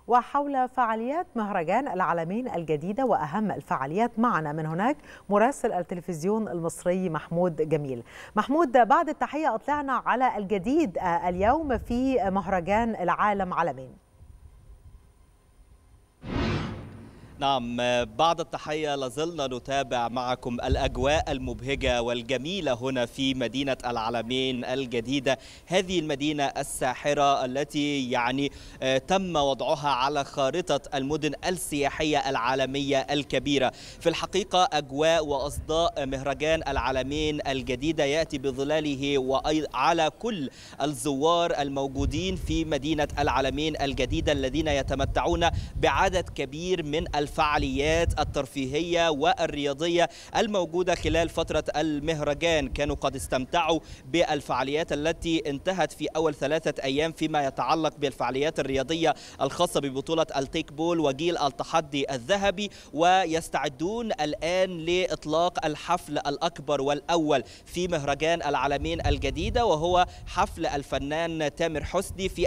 وحول فعاليات مهرجان العالمين الجديدة وأهم الفعاليات. معنا من هناك مراسل التلفزيون المصري محمود جميل. محمود، بعد التحية أطلعنا على الجديد اليوم في مهرجان العالم عالمين. نعم، بعد التحية لازلنا نتابع معكم الأجواء المبهجة والجميلة هنا في مدينة العالمين الجديدة، هذه المدينة الساحرة التي تم وضعها على خارطة المدن السياحية العالمية الكبيرة. في الحقيقة أجواء وأصداء مهرجان العالمين الجديدة يأتي بظلاله وعلى كل الزوار الموجودين في مدينة العالمين الجديدة الذين يتمتعون بعدد كبير من الفعاليات الترفيهية والرياضية الموجودة خلال فترة المهرجان. كانوا قد استمتعوا بالفعاليات التي انتهت في أول 3 أيام فيما يتعلق بالفعاليات الرياضية الخاصة ببطولة التيك بول وجيل التحدي الذهبي، ويستعدون الآن لإطلاق الحفل الأكبر والأول في مهرجان العالمين الجديدة، وهو حفل الفنان تامر حسني في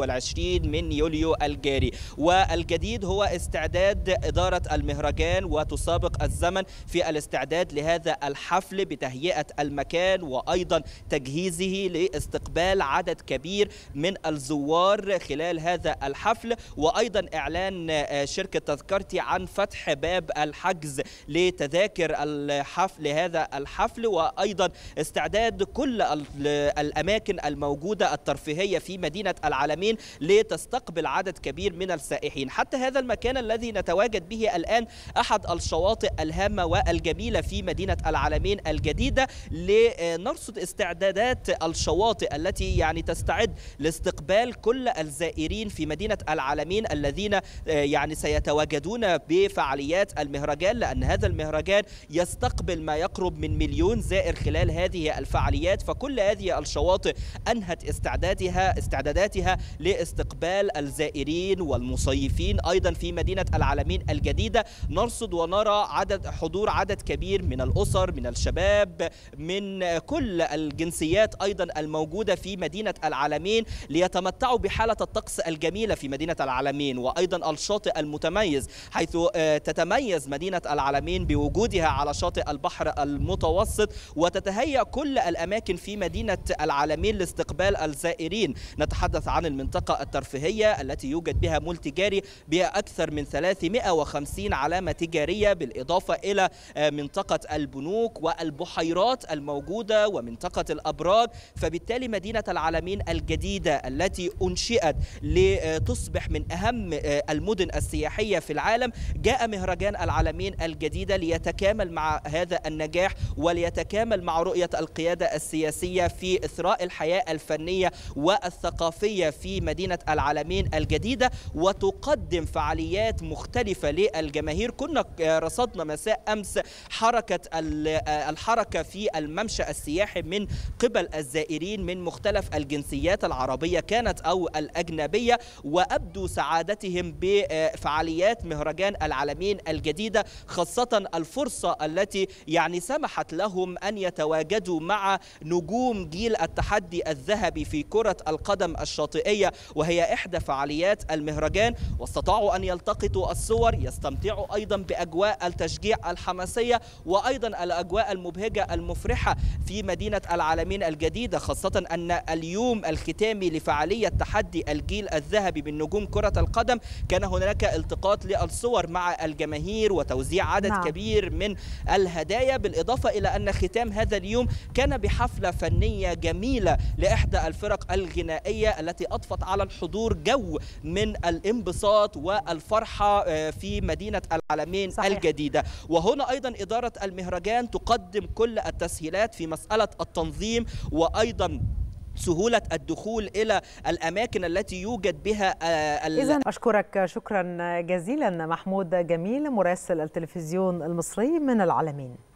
21 من يوليو الجاري. والجديد هو استعداد إدارة المهرجان وتسابق الزمن في الاستعداد لهذا الحفل بتهيئة المكان وأيضا تجهيزه لاستقبال عدد كبير من الزوار خلال هذا الحفل، وأيضا إعلان شركة تذكرتي عن فتح باب الحجز لتذاكر الحفل هذا الحفل، وأيضا استعداد كل الأماكن الموجودة الترفيهية في مدينة العالمين لتستقبل عدد كبير من السائحين. حتى هذا المكان الذي نتواجد به الآن أحد الشواطئ الهامة والجميلة في مدينة العالمين الجديدة، لنرصد استعدادات الشواطئ التي تستعد لاستقبال كل الزائرين في مدينة العالمين الذين سيتواجدون بفعاليات المهرجان، لأن هذا المهرجان يستقبل ما يقرب من 1,000,000 زائر خلال هذه الفعاليات. فكل هذه الشواطئ أنهت استعداداتها لاستقبال الزائرين والمصيفين أيضا في مدينة العالمين الجديدة. نرصد ونرى حضور عدد كبير من الأسر، من الشباب، من كل الجنسيات أيضا الموجودة في مدينة العالمين ليتمتعوا بحالة الطقس الجميلة في مدينة العالمين، وأيضا الشاطئ المتميز، حيث تتميز مدينة العالمين بوجودها على شاطئ البحر المتوسط، وتتهيأ كل الأماكن في مدينة العالمين لاستقبال الزائرين. نتحدث عن المنطقة الترفيهية التي يوجد بها مول تجاري بأكثر من 350 علامة تجارية، بالإضافة إلى منطقة البنوك والبحيرات الموجودة ومنطقة الأبراج. فبالتالي مدينة العالمين الجديدة التي أنشئت لتصبح من أهم المدن السياحية في العالم، جاء مهرجان العالمين الجديدة ليتكامل مع هذا النجاح وليتكامل مع رؤية القيادة السياسية في إثراء الحياة الفنية والثقافية في مدينة العالمين الجديدة، وتقدم فعاليات مختلفة للجماهير. كنا رصدنا مساء أمس الحركة في الممشى السياحي من قبل الزائرين من مختلف الجنسيات العربية كانت أو الأجنبية، وأبدوا سعادتهم بفعاليات مهرجان العالمين الجديدة، خاصة الفرصة التي سمحت لهم أن يتواجدوا مع نجوم جيل التحدي الذهبي في كرة القدم الشاطئية، وهي إحدى فعاليات المهرجان، واستطاعوا أن يلتقطوا الصور، يستمتعوا أيضا بأجواء التشجيع الحماسية وأيضا الأجواء المبهجة المفرحة في مدينة العالمين الجديدة، خاصة أن اليوم الختامي لفعالية تحدي الجيل الذهبي من نجوم كرة القدم كان هناك التقاط للصور مع الجماهير وتوزيع عدد كبير من الهدايا، بالإضافة إلى أن ختام هذا اليوم كان بحفلة فنية جميلة لإحدى الفرق الغنائية التي أضفت على الحضور جو من الانبساط والفرحة في مدينة العالمين الجديدة. وهنا أيضا إدارة المهرجان تقدم كل التسهيلات في مسألة التنظيم وأيضا سهولة الدخول إلى الأماكن التي يوجد بها إذن أشكرك شكرا جزيلا محمود جميل مراسل التلفزيون المصري من العالمين.